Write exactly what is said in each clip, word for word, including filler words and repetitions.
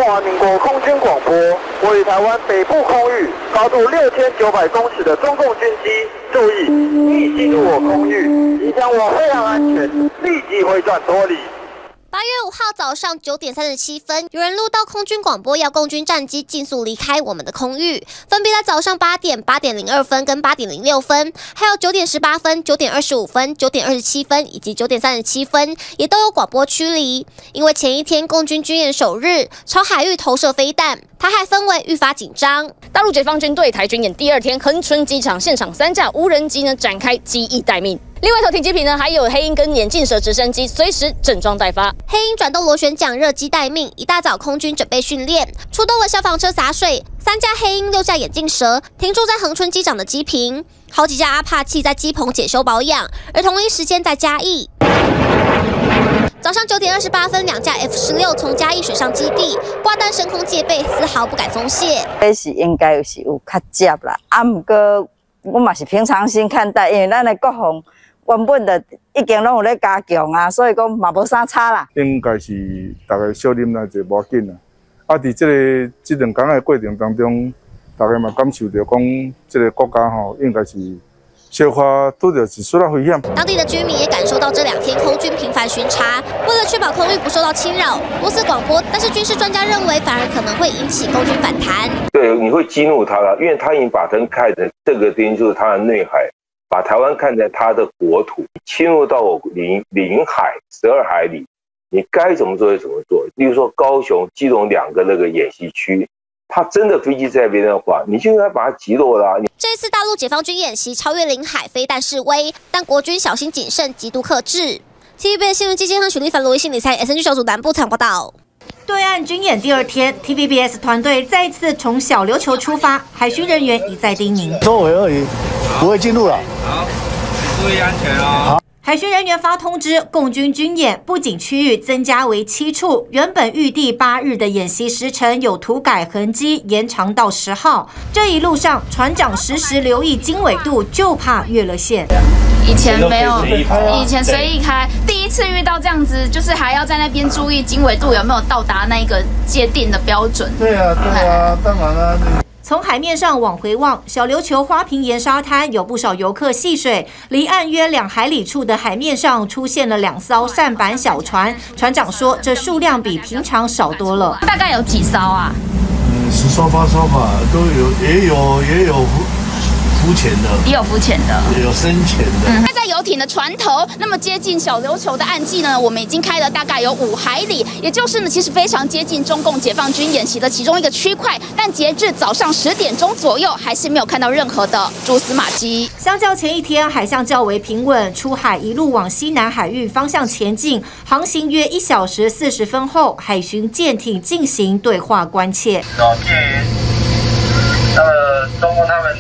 华民国空军广播，位于台湾北部空域，高度六千九百公尺的中共军机，注意，你已进入我空域，已将我非常安全，立即回转脱离。 八月五号早上九点三十七分，有人录到空军广播，要共军战机尽速离开我们的空域。分别在早上八点、八点零二分跟八点零六分，还有九点十八分、九点二十五分、九点二十七分以及九点三十七分，也都有广播驱离。因为前一天共军军演首日，朝海域投射飞弹，台海氛围愈发紧张。 大陆解放军对台军演第二天，恒春机场现场三架无人机呢展开机翼待命。 另外一头停机坪呢，还有黑鹰跟眼镜蛇直升机随时整装待发。 黑鹰转动螺旋桨热机待命，一大早空军准备训练，出动了消防车洒水，三架黑鹰、六架眼镜蛇停驻在恒春机场的机坪，好几架阿帕契在机棚检修保养，而同一时间在嘉义。 早上九点二十八分，两架 F 十六从嘉义水上基地挂弹升空戒备，丝毫不敢松懈。 这是应该是有较接啦，啊，不过我嘛是平常心看待，因为咱的国防。 原本的已经拢有咧加强啊，所以讲嘛无啥差啦。 应该是大家小啉来者无要紧啦。啊，伫这个这两天的过程当中，大家嘛感受到讲，这个国家吼应该是小可拄着一丝仔危险。 当地的居民也感受到这两天空军频繁巡查，为了确保空域不受到侵扰，多次广播，但是军事专家认为反而可能会引起空军反弹。对， 你会激怒他了，因为他已经把灯开的这个地方就是他的内海。 把台湾看在他的国土，侵入到我领领海十二海里，你该怎么做就怎么做。例如说高雄、基隆两个那个演习区，他真的飞机在那边的话，你就应该把它击落啦。 这次大陆解放军演习超越领海，飞弹示威，但国军小心谨慎，极度克制。T V B S 新闻基金和许立凡、罗一信理财 S N G 小组南部采访报道。 对岸军演第二天 ，T V B S 团队再次从小琉球出发，海巡人员一再叮咛： 周围而已，不会进入了。 好，注意安全哦。 海巡人员发通知，共军军演不仅区域增加为七处，原本预定八日的演习时程有涂改痕迹，延长到十号。这一路上，船长时时留意经纬度，就怕越了线。 以前没有，以前随意开。第一次遇到这样子，就是还要在那边注意经纬度有没有到达那个界定的标准。 对啊，对啊，当然了。 从海面上往回望，小琉球花瓶岩沙滩有不少游客戏水。离岸约两海里处的海面上出现了两艘舢板小船，船长说，这数量比平常少多了。 大概有几艘啊？ 嗯，十艘八艘吧，都有，也有，也有。 浮潜的， 也有浮潜的， 也有深潜的。 嗯，在游艇的船头，那么接近小琉球的岸际呢，我们已经开了大概有五海里，也就是呢，其实非常接近中共解放军演习的其中一个区块。但截至早上十点钟左右，还是没有看到任何的蛛丝马迹。 相较前一天，海象较为平稳，出海一路往西南海域方向前进，航行约一小时四十分后，海巡舰艇进行对话关切。 哦，鉴于呃，中共他们。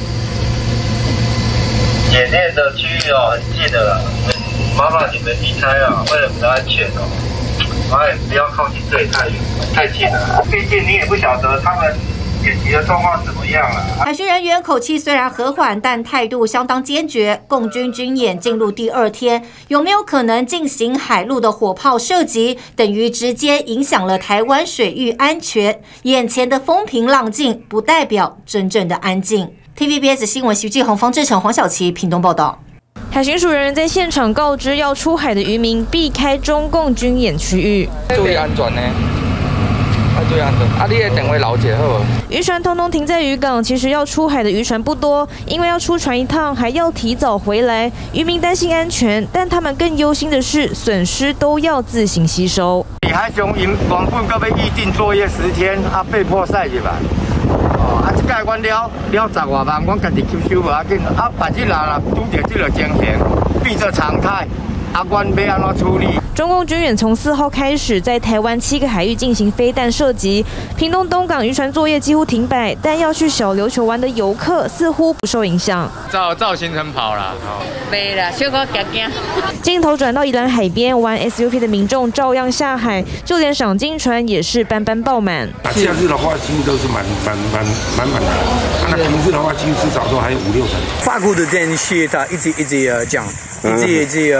演练的区域哦，很近的啦，麻烦你们离开啊，为了你的安全哦，麻烦不要靠近这里太远太近了，毕竟你也不晓得他们演习的状况怎么样啊。 海巡人员口气虽然和缓，但态度相当坚决。共军军演进入第二天，有没有可能进行海陆的火炮射击，等于直接影响了台湾水域安全。眼前的风平浪静，不代表真正的安静。 T V B S 新闻徐继宏、方志成、黄小琪屏东报道。 海巡署人员在现场告知要出海的渔民避开中共军演区域， 注意安全呢。啊，注意安全。啊，你的电话留一下好。 渔船通通停在渔港，其实要出海的渔船不多，因为要出船一趟还要提早回来。渔民担心安全，但他们更忧心的是损失都要自行吸收。 海上因原本搁要预定作业十天，啊，被迫赛入来。 啊！即届阮了了十外万，阮家己吸收无要紧。啊，万一若若拄着即个情形，变作常态，啊，阮要安怎处理？ 中共军演从四号开始在台湾七个海域进行飞弹射击，屏东东港渔船作业几乎停摆，但要去小琉球玩的游客似乎不受影响。 照照行程跑啦，哦， 没啦，小可行行。 镜头转到宜兰海边，玩 S U P 的民众照样下海，就连赏金船也是班班爆满。 假日的话，几乎都是满满满满满的。那平日的话，几乎至少都还有五六成。 法国的天气它一直一直呃降，一直一直呃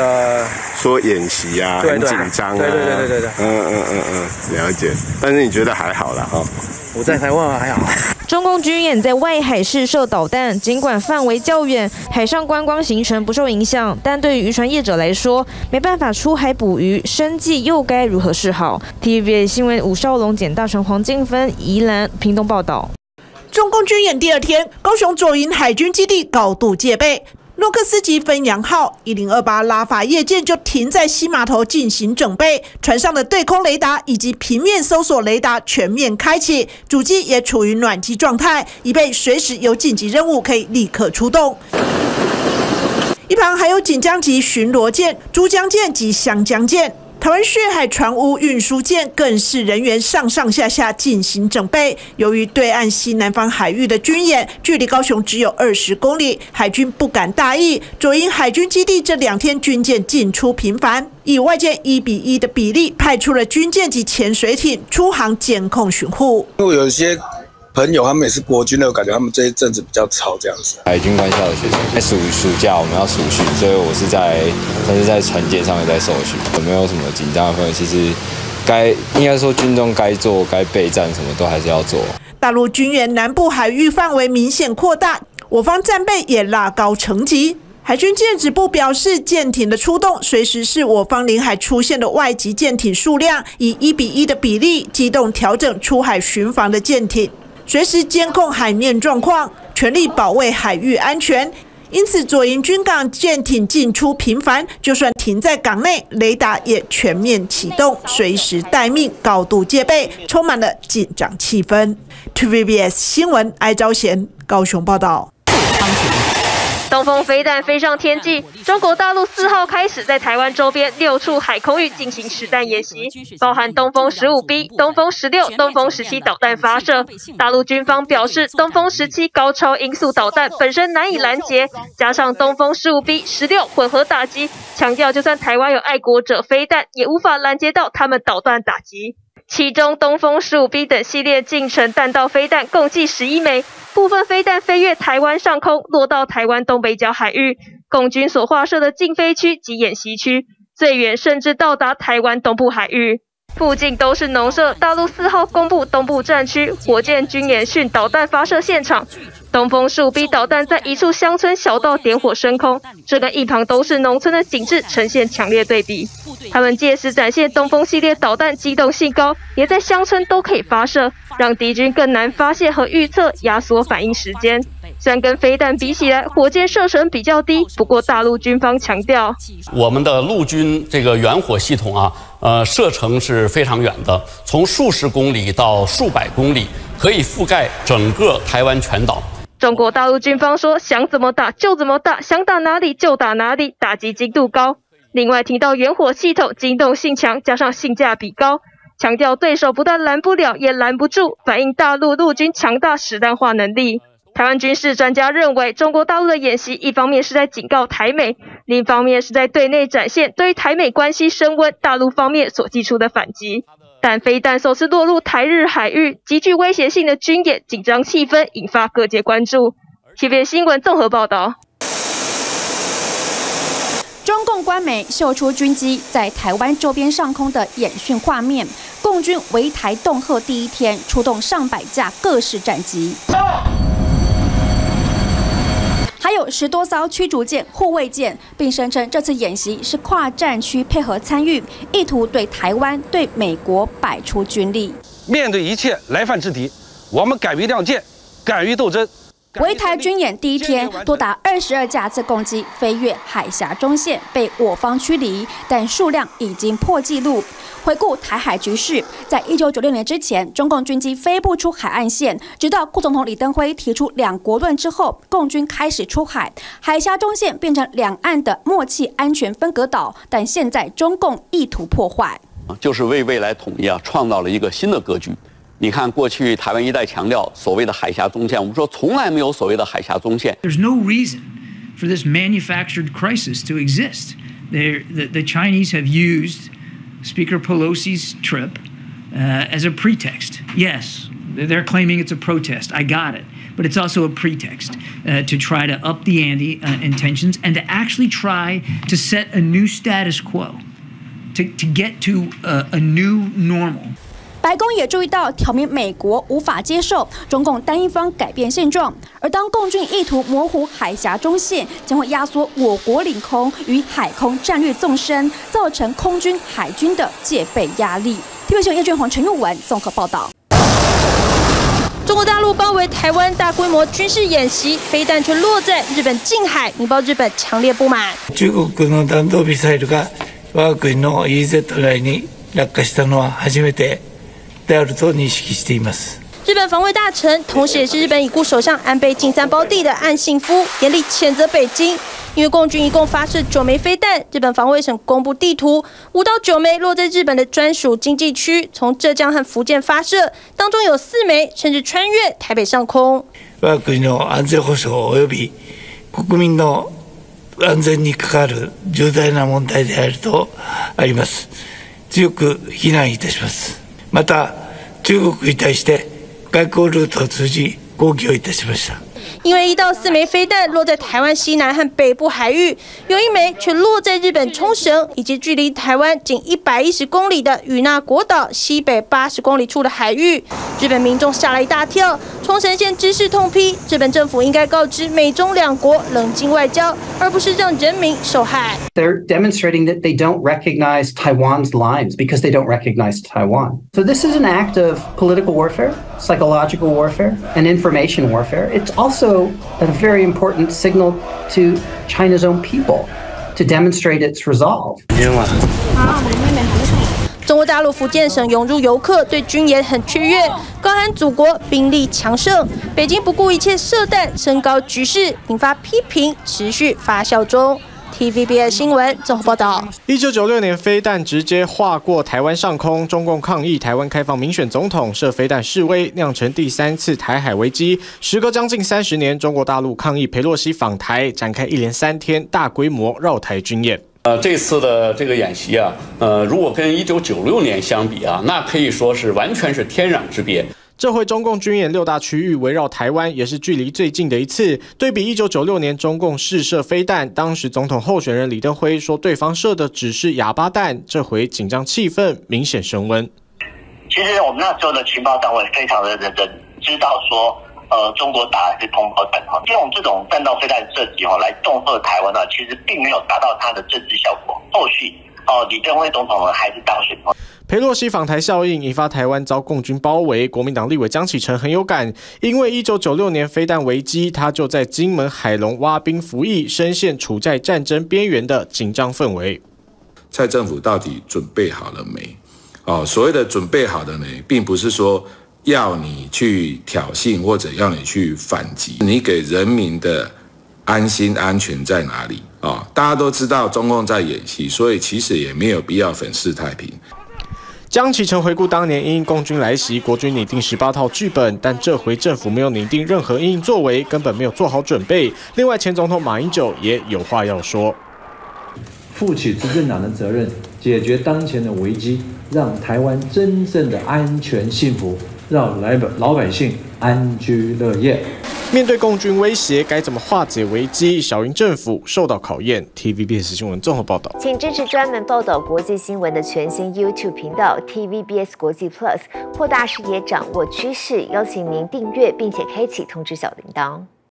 个说演习啊，很紧张啊，对对对对对对，嗯嗯嗯嗯，了解。但是你觉得还好啦，哈？ 我在台湾还好。 中共军演在外海试射导弹，尽管范围较远，海上观光行程不受影响，但对于渔船业者来说，没办法出海捕鱼，生计又该如何是好 ？T V B S 新闻吴少龙、简大成、黄静芬、宜兰、屏东报道。 中共军演第二天，高雄左营海军基地高度戒备。诺克斯级汾阳号一零二八拉法叶舰就停在西码头进行整备，船上的对空雷达以及平面搜索雷达全面开启，主机也处于暖机状态，以备随时有紧急任务可以立刻出动。一旁还有锦江级巡逻舰、珠江舰及湘江舰。台湾血海船坞运输舰更是人员上上下下进行整备。由于对岸西南方海域的军演距离高雄只有二十公里，海军不敢大意。左营海军基地这两天军舰进出频繁，以外舰一比一的比例派出了军舰及潜水艇出航监控巡护。 因为有些朋友他们也是国军的，我感觉他们这一阵子比较吵这样子。 海军官校的学生，在暑暑假我们要暑训，所以我是在，但是在船舰上面在受训，有没有什么紧张的氛围？其实该应该说军中该做、该备战什么都还是要做。 大陆军演南部海域范围明显扩大，我方战备也拉高层级。海军舰指部表示，舰艇的出动随时是我方领海出现的外籍舰艇数量以一比一的比例机动调整出海巡防的舰艇。随时监控海面状况，全力保卫海域安全。因此，左营军港舰艇进出频繁，就算停在港内，雷达也全面启动，随时待命，高度戒备，充满了紧张气氛。T V B S 新闻艾昭贤高雄报道。 东风飞弹飞上天际，中国大陆四号开始在台湾周边六处海空域进行实弹演习，包含东风十五 B、东风十六、东风十七导弹发射。大陆军方表示，东风十七高超音速导弹本身难以拦截，加上东风十五 B、十六混合打击，强调就算台湾有爱国者飞弹，也无法拦截到他们导弹打击。其中，东风十五 B 等系列近程弹道飞弹共计十一枚，部分飞弹飞越台湾上空，落到台湾东北角海域，共军所划设的禁飞区及演习区，最远甚至到达台湾东部海域。附近都是农舍。大陆四号公布东部战区火箭军演训导弹发射现场，东风十五 B 导弹在一处乡村小道点火升空，这跟一旁都是农村的景致呈现强烈对比。他们届时展现东风系列导弹机动性高，也在乡村都可以发射，让敌军更难发现和预测，压缩反应时间。虽然跟飞弹比起来，火箭射程比较低，不过大陆军方强调， 我们的陆军这个远火系统啊，呃，射程是非常远的，从数十公里到数百公里，可以覆盖整个台湾全岛。 中国大陆军方说，想怎么打就怎么打，想打哪里就打哪里，打击精度高。另外提到远火系统机动性强，加上性价比高，强调对手不但拦不了，也拦不住，反映大陆陆军强大实弹化能力。台湾军事专家认为，中国大陆的演习一方面是在警告台美，另一方面是在对内展现对于台美关系升温大陆方面所祭出的反击。但飞弹首次落入台日海域，极具威胁性的军演，紧张气氛引发各界关注。T V B S 新闻综合报道。 中共官媒秀出军机在台湾周边上空的演训画面，共军围台恫吓第一天出动上百架各式战机。还有十多艘驱逐舰、护卫舰，并声称这次演习是跨战区配合参与，意图对台湾、对美国摆出军力。 面对一切来犯之敌，我们敢于亮剑，敢于斗争。 围台军演第一天，多达二十二架自攻机飞越海峡中线，被我方驱离，但数量已经破纪录。回顾台海局势，在一九九六年之前，中共军机飞不出海岸线，直到副总统李登辉提出两国论之后，共军开始出海，海峡中线变成两岸的默契安全分隔岛。但现在中共意图破坏， 就是为未来统一啊创造了一个新的格局。你看，过去台湾一代强调所谓的海峡中线，我们说从来没有所谓的海峡中线。 There's no reason for this manufactured crisis to exist. The, the Chinese have used Speaker Pelosi's trip uh, as a pretext. Yes, They're claiming it's a protest. I got it. But it's also a pretext uh, to try to up the ante uh, in tensions and to actually try to set a new status quo, to, to get to a, a new normal. 白宫也注意到，挑明美国无法接受中共单一方改变现状，而当共军意图模糊海峡中线，将会压缩我国领空与海空战略纵深，造成空军、海军的戒备压力。T V B 新闻叶俊宏、陈佑文综合报道。 中国大陆包围台湾大规模军事演习，飞弹却落在日本近海，引爆日本强烈不满。 中国の弾道ミサイルが我が国の イーゼット 内に落下したのは初めてであると認識しています。 日本防卫大臣，同时也是日本已故首相安倍晋三胞弟的岸信夫，严厉谴责北京。 因为共军一共发射九枚飞弹，日本防卫省公布地图，五到九枚落在日本的专属经济区，从浙江和福建发射，当中有四枚甚至穿越台北上空。 我が国の安全保障及び国民の安全に関わる重大な問題であるとあります。強く非難いたします。また中国に対して外交ルートを通じ抗議をいたしました。 因为一到四枚飞弹落在台湾西南和北部海域，有一枚却落在日本冲绳以及距离台湾仅一百一十公里的与那国岛西北八十公里处的海域。日本民众吓了一大跳，冲绳县知事痛批，日本政府应该告知美中两国冷静外交，而不是让人民受害。 They're demonstrating that they don't recognize Taiwan's lines because they don't recognize Taiwan. So this is an act of political warfare, psychological warfare, and information warfare. It's also a very important signal to China's own people to demonstrate its resolve. 中国大陆福建省涌入游客，对军演很雀跃，高喊祖国兵力强盛。北京不顾一切射弹，升高局势，引发批评，持续发酵中。 T V B S 新闻综合报道： 一九九六年飞弹直接划过台湾上空，中共抗议台湾开放民选总统，射飞弹示威，酿成第三次台海危机。时隔将近三十年，中国大陆抗议裴洛西访台，展开一连三天大规模绕台军演。 呃，这次的这个演习啊，呃，如果跟一九九六年相比啊，那可以说是完全是天壤之别。 这回中共军演六大区域围绕台湾，也是距离最近的一次。对比一九九六年中共试射飞弹，当时总统候选人李登辉说对方射的只是哑巴弹，这回紧张气氛明显升温。 其实我们那时候的情报单位非常的认真，知道说，呃，中国打的是空包弹哈，用这种弹道飞弹射击哈来恫吓台湾呢，其实并没有达到它的政治效果。后续哦，李登辉总统呢还是当选。 裴洛西访台效应引发台湾遭共军包围，国民党立委江启臣很有感，因为一九九六年飞弹危机，他就在金门海龙挖兵服役，深陷处在战争边缘的紧张氛围。 蔡政府到底准备好了没？哦，所谓的准备好的呢，并不是说要你去挑衅或者要你去反击，你给人民的安心安全在哪里？啊、哦，大家都知道中共在演习，所以其实也没有必要粉饰太平。 江启臣回顾当年因共军来袭，国军拟定十八套剧本，但这回政府没有拟定任何因应作为，根本没有做好准备。另外，前总统马英九也有话要说： 负起执政党的责任，解决当前的危机，让台湾真正的安全幸福，让来老百姓安居乐业。 面对共军威胁，该怎么化解危机？小英政府受到考验。T V B S 新闻综合报道， 请支持专门报道国际新闻的全新 YouTube 频道 T V B S 国际 Plus， 扩大视野，掌握趋势。邀请您订阅并且开启通知小铃铛。